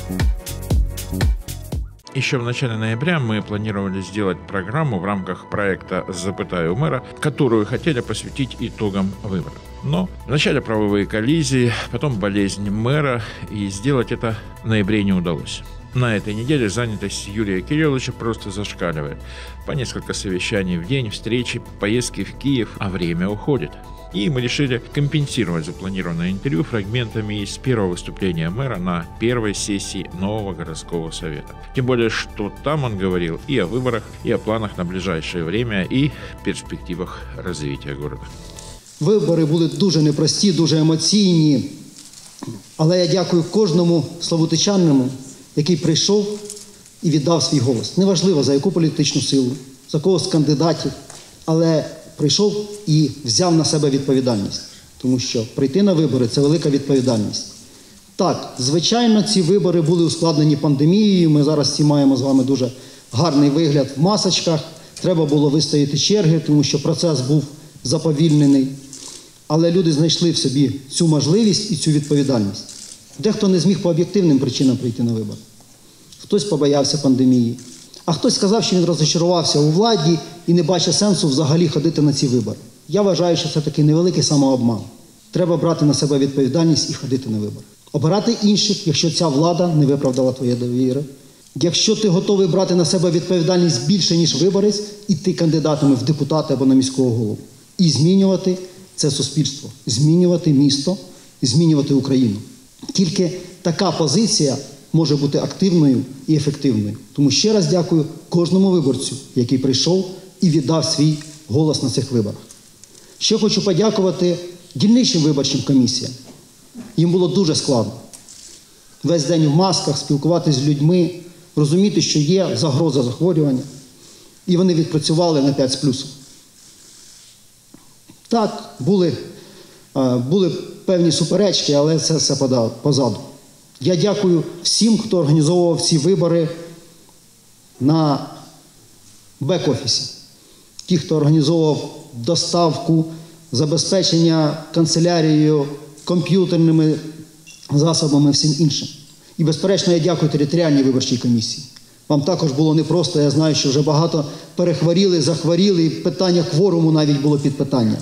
Еще в начале ноября мы планировали сделать программу в рамках проекта «Запытай у мэра», которую хотели посвятить итогам выборов. Но вначале правовые коллизии, потом болезнь мэра, и сделать это в ноябре не удалось. На этой неделе занятость Юрия Кирилловича просто зашкаливает. По несколько совещаний в день, встречи, поездки в Киев, а время уходит. И мы решили компенсировать запланированное интервью фрагментами из первого выступления мэра на первой сессии нового городского совета. Тем более, что там он говорил и о выборах, и о планах на ближайшее время, и перспективах развития города. Вибори були дуже непрості, дуже емоційні, але я дякую кожному славутичанину, який прийшов і віддав свій голос. Неважливо, за яку політичну силу, за кого з кандидатів, але прийшов і взяв на себе відповідальність. Тому що прийти на вибори – це велика відповідальність. Так, звичайно, ці вибори були ускладнені пандемією. Ми зараз всі маємо з вами дуже гарний вигляд в масочках. Треба було вистояти черги, тому що процес був заповільнений. Але люди знайшли в собі цю можливість і цю відповідальність. Дехто не зміг по об'єктивним причинам прийти на вибори. Хтось побоявся пандемії. А хтось сказав, що він розчарувався у владі і не бачить сенсу взагалі ходити на ці вибори. Я вважаю, що це такий невеликий самообман. Треба брати на себе відповідальність і ходити на вибори. Обирати інших, якщо ця влада не виправдала твоєї довіри. Якщо ти готовий брати на себе відповідальність більше, ніж виборець, іти кандидатами в депутати або на міського голову. І змінювати це суспільство, змінювати місто, змінювати Україну. Тільки така позиція може бути активною і ефективною. Тому ще раз дякую кожному виборцю, який прийшов і віддав свій голос на цих виборах. Ще хочу подякувати дільничним виборчим комісіям. Їм було дуже складно. Весь день в масках, спілкуватися з людьми, розуміти, що є загроза захворювання. І вони відпрацювали на 5 з плюсом. Так, були певні суперечки, але це все позаду. Я дякую всім, хто організовував ці вибори на бек-офісі. Ті, хто організовував доставку, забезпечення канцелярією, комп'ютерними засобами і всім іншим. І, безперечно, я дякую територіальній виборчій комісії. Вам також було непросто, я знаю, що вже багато перехворіли, захворіли, і питання кворуму навіть було під питання.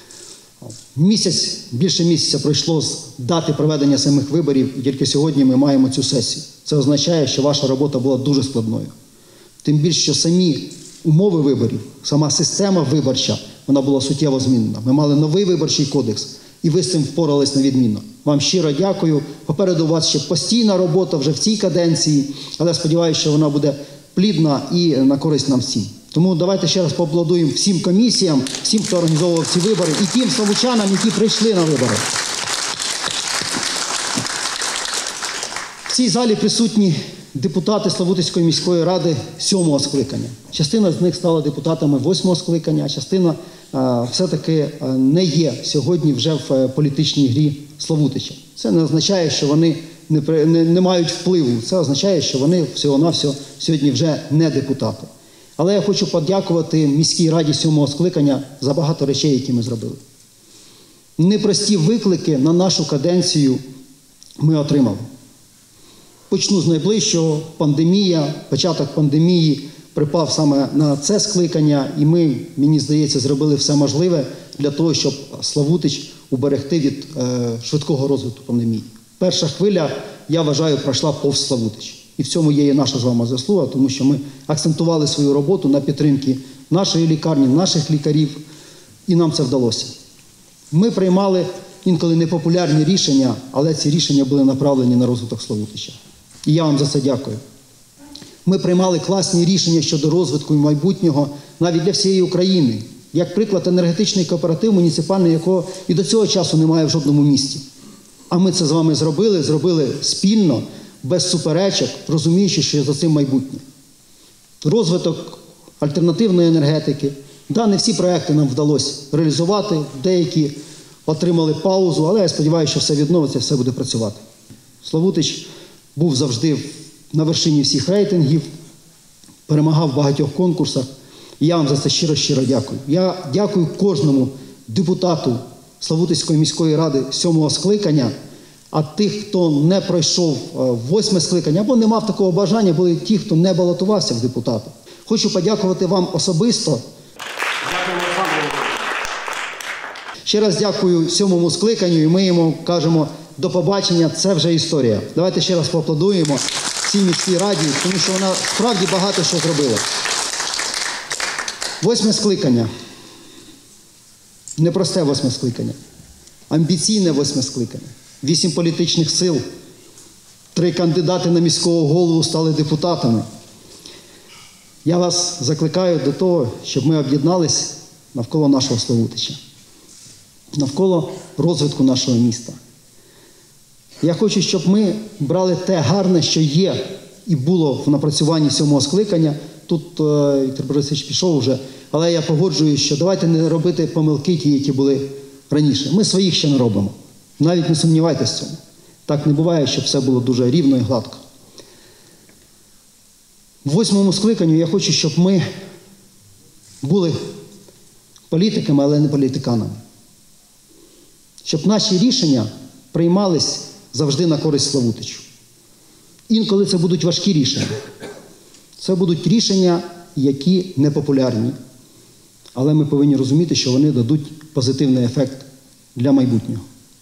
Більше місяця пройшло з дати проведення самих виборів, і тільки сьогодні ми маємо цю сесію. Це означає, що ваша робота була дуже складною. Тим більше, що самі умови виборів, сама система виборча, вона була суттєво змінена. Ми мали новий виборчий кодекс, і ви з цим впорались на відмінно. Вам щиро дякую. Попереду у вас ще постійна робота вже в цій каденції, але сподіваюся, що вона буде плідна і на користь нам всім. Тому давайте ще раз поаплодуємо всім комісіям, всім, хто організовував ці вибори, і тим славутчанам, які прийшли на вибори. В цій залі присутні депутати Славутицької міської ради 7-го скликання. Частина з них стала депутатами 8-го скликання, а частина все-таки не є сьогодні вже в політичній грі Славутича. Це не означає, що вони не мають впливу. Це означає, що вони всього-навсього сьогодні вже не депутати. Але я хочу подякувати міській раді 7-го скликання за багато речей, які ми зробили. Непрості виклики на нашу каденцію ми отримали. Почну з найближчого. Пандемія, початок пандемії припав саме на це скликання, і ми, мені здається, зробили все можливе для того, щоб Славутич уберегти від швидкого розвитку пандемії. Перша хвиля, я вважаю, пройшла повз Славутич. І в цьому є і наша з вами заслуга, тому що ми акцентували свою роботу на підтримці нашої лікарні, наших лікарів, і нам це вдалося. Ми приймали інколи непопулярні рішення, але ці рішення були направлені на розвиток Славутича. І я вам за це дякую. Ми приймали класні рішення щодо розвитку і майбутнього навіть для всієї України. Як приклад, енергетичний кооператив муніципальний, якого і до цього часу немає в жодному місті. А ми це з вами зробили спільно, без суперечок, розуміючи, що за цим майбутнє. Розвиток альтернативної енергетики. Да, не всі проекти нам вдалося реалізувати, деякі отримали паузу, але я сподіваюся, що все відновиться, все буде працювати. Славутич був завжди на вершині всіх рейтингів, перемагав в багатьох конкурсах. І я вам за це щиро-щиро дякую. Я дякую кожному депутату Славутицької міської ради 7-го скликання А тих, хто не пройшов 8 скликання або не мав такого бажання, були ті, хто не балотувався в депутати. Хочу подякувати вам особисто. Ще раз дякую 7-му скликанню, і ми йому кажемо до побачення, це вже історія. Давайте ще раз поаплодуємо цій міській раді, тому що вона справді багато що зробила. 8 скликання. Непросте 8 скликання. Амбіційне 8 скликання. 8 політичних сил. 3 кандидати на міського голову стали депутатами. Я вас закликаю до того, щоб ми об'єднались навколо нашого Славутича. Навколо розвитку нашого міста. Я хочу, щоб ми брали те гарне, що є і було в напрацюванні 7-го скликання. Тут Віктор Борисович пішов вже, але я погоджуюсь, що давайте не робити помилки ті, які були раніше. Ми своїх ще не робимо. Навіть не сумнівайтесь в цьому. Так не буває, щоб все було дуже рівно і гладко. В 8-му скликанню я хочу, щоб ми були політиками, але не політиканами. Щоб наші рішення приймались завжди на користь Славутичу. Інколи це будуть важкі рішення. Це будуть рішення, які непопулярні. Але ми повинні розуміти, що вони дадуть позитивний ефект для майбутнього.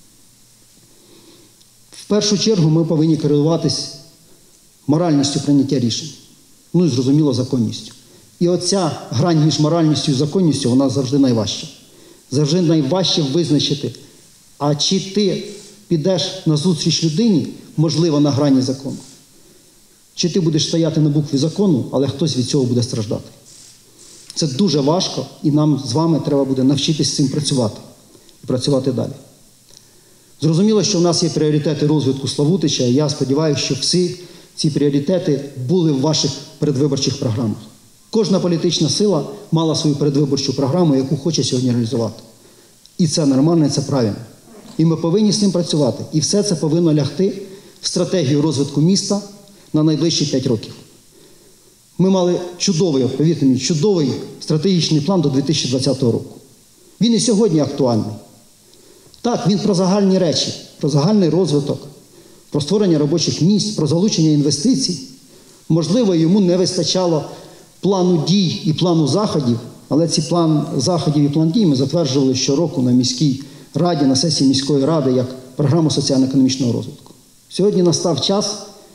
В першу чергу ми повинні керуватись моральністю прийняття рішень. Ну і, зрозуміло, законністю. І оця грань між моральністю і законністю, вона завжди найважча. Завжди найважче визначити, а чи ти підеш назустріч людині, можливо, на грані закону. Чи ти будеш стояти на букві закону, але хтось від цього буде страждати. Це дуже важко, і нам з вами треба буде навчитись з цим працювати. І працювати далі. Зрозуміло, що в нас є пріоритети розвитку Славутича, і я сподіваюся, що всі ці пріоритети були в ваших передвиборчих програмах. Кожна політична сила мала свою передвиборчу програму, яку хоче сьогодні реалізувати. І це нормально, і це правильно. І ми повинні з цим працювати. І все це повинно лягти в стратегію розвитку міста на найближчі 5 років. Ми мали чудовий, повірте мені, чудовий стратегічний план до 2020 року. Він і сьогодні актуальний. Так, він про загальні речі, про загальний розвиток, про створення робочих місць, про залучення інвестицій. Можливо, йому не вистачало плану дій і плану заходів, але ці план заходів і план дій ми затверджували щороку на міській раді, на сесії міської ради, як програму соціально-економічного розвитку. Сьогодні настав час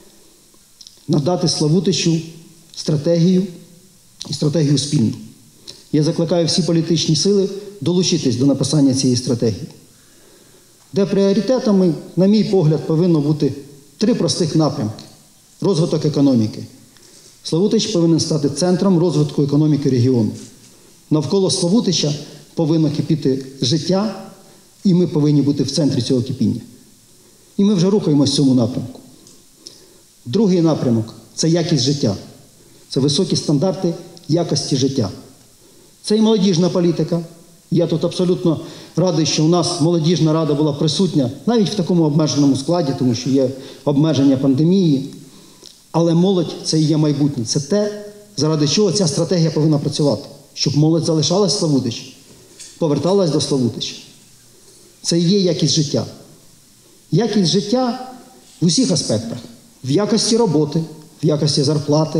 надати Славутичу стратегію і стратегію спільну. Я закликаю всі політичні сили долучитись до написання цієї стратегії. Де пріоритетами, на мій погляд, повинно бути 3 простих напрямки. Розвиток економіки. Славутич повинен стати центром розвитку економіки регіону. Навколо Славутича повинно кипіти життя, і ми повинні бути в центрі цього кипіння. І ми вже рухаємося в цьому напрямку. Другий напрямок – це якість життя. Це високі стандарти якості життя. Це і молодіжна політика. Я тут абсолютно радий, що у нас молодіжна рада була присутня, навіть в такому обмеженому складі, тому що є обмеження пандемії. Але молодь – це і є майбутнє. Це те, заради чого ця стратегія повинна працювати. Щоб молодь залишалась в Славутичі, поверталась до Славутича. Це і є якість життя. Якість життя в усіх аспектах. В якості роботи, в якості зарплати,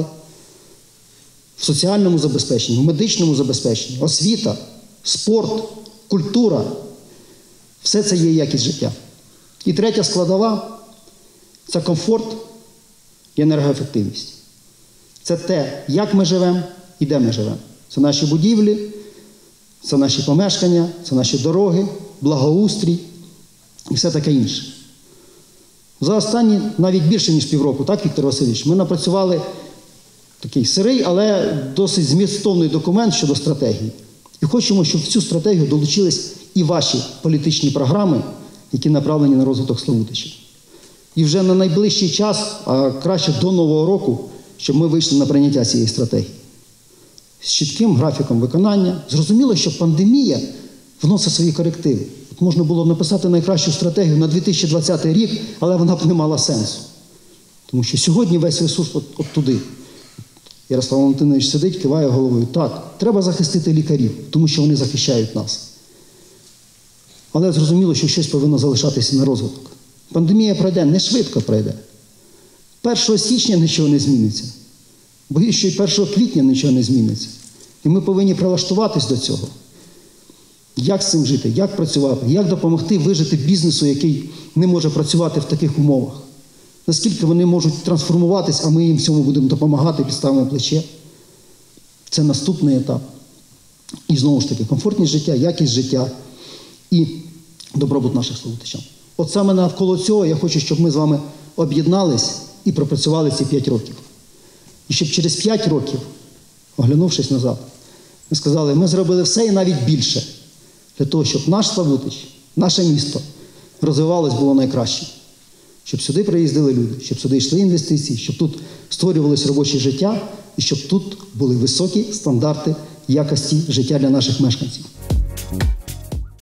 в соціальному забезпеченні, в медичному забезпеченні, освіта, спорт, культура. Все це є якість життя. І третя складова – це комфорт і енергоефективність. Це те, як ми живемо і де ми живемо. Це наші будівлі, це наші помешкання, це наші дороги, благоустрій і все таке інше. За останні навіть більше, ніж півроку, так, Віктор Васильович, ми напрацювали такий сирий, але досить змістовний документ щодо стратегії. І хочемо, щоб в цю стратегію долучились і ваші політичні програми, які направлені на розвиток Славутича. І вже на найближчий час, а краще до Нового року, щоб ми вийшли на прийняття цієї стратегії. З чітким графіком виконання. Зрозуміло, що пандемія вносить свої корективи. От можна було б написати найкращу стратегію на 2020 рік, але вона б не мала сенсу. Тому що сьогодні весь ресурс от туди. Ярослав Валентинович сидить, киває головою. Так, треба захистити лікарів, тому що вони захищають нас. Але зрозуміло, що щось повинно залишатися на розвиток. Пандемія пройде, не швидко пройде. 1 січня нічого не зміниться. Боюсь, що і 1 квітня нічого не зміниться. І ми повинні прилаштуватись до цього. Як з цим жити, як працювати, як допомогти вижити бізнесу, який не може працювати в таких умовах. Наскільки вони можуть трансформуватись, а ми їм в цьому будемо допомагати, підставимо плече. Це наступний етап. І знову ж таки, комфортність життя, якість життя і добробут наших славутичан. От саме навколо цього я хочу, щоб ми з вами об'єднались і пропрацювали ці 5 років. І щоб через 5 років, оглянувшись назад, ми сказали, ми зробили все і навіть більше для того, щоб наш Славутич, наше місто розвивалось, було найкраще. Щоб сюди приїздили люди, щоб сюди йшли інвестиції, щоб тут створювалось робоче життя і щоб тут були високі стандарти якості життя для наших мешканців.